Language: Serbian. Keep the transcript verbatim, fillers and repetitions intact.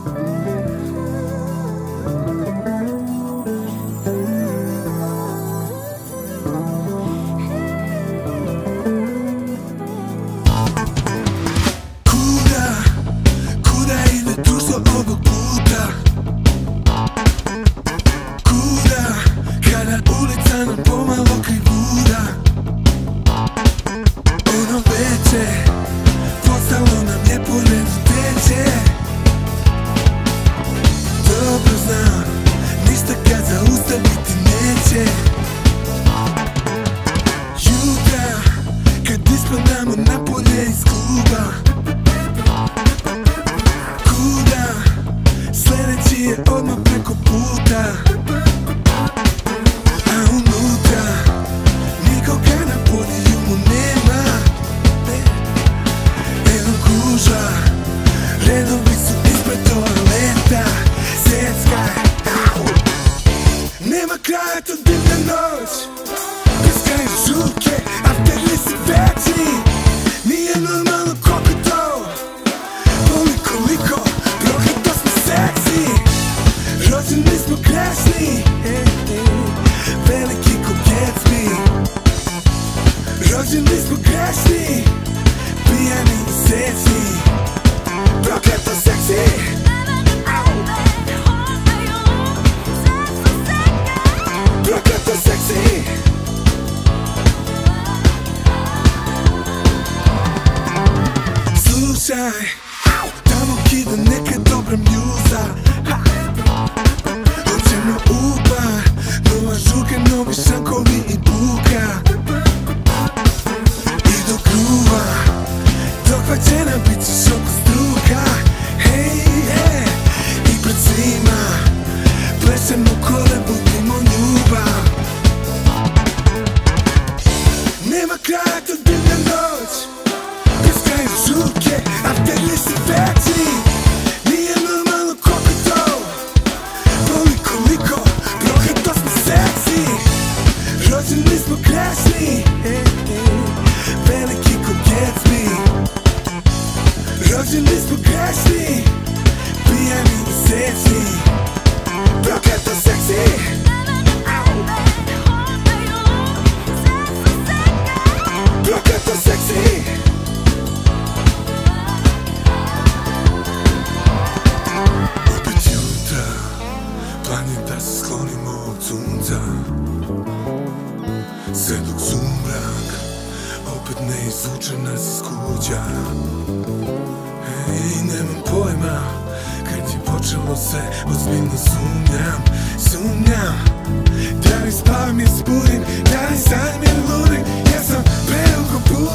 Postalo nam je pored teče. Dobro znam, ništa kad zaustaviti neće. Jutra, kad ispadamo napolje iz kluba, kuda, sledeći je odmah preko puta. A unutra, nikoga na podijumu nema. Redovi su ispred toaleta. Svetska, nema kraja, to divna noć. Prskaju žurke, afteri su večni. Nije normalno koliko to, boli koliko, prokleto smo seksi. Rođeni smo grešni, veliki ko Gatsby. Rođeni smo grešni, pijani i srećni. Prokleto seksi. Prokleto seksi. Slušaj, tamo kida neka dobra mjuza. Hoćemo u bar, nova žurka, novi šankovi i buka. I do gruva, dohvaćena bit ćeš oko struka. Hej, hej, i pred svima plešemo kole, budimo ljubav. Nema kraja, to divna noć. Prskaju žurke, afteri su večni. Nije normalno koliko to, boli koliko, prokleto smo seksi. Rođeni smo grešni, veliki ko Gatsby. Rođeni smo grešni, pijani i srećni. Prokleto seksi. Prokleto seksi. Opet jutra, plan je da se sklonimo od sunca. Sve dok sumrak opet ne izvuče nas iz kuća. I nemam pojma kad je počelo sve, ozbiljno sumnjam, sumnjam. Da li spavam, ja se budim, da li sanjam, ja ludim. Ja sam predugo puta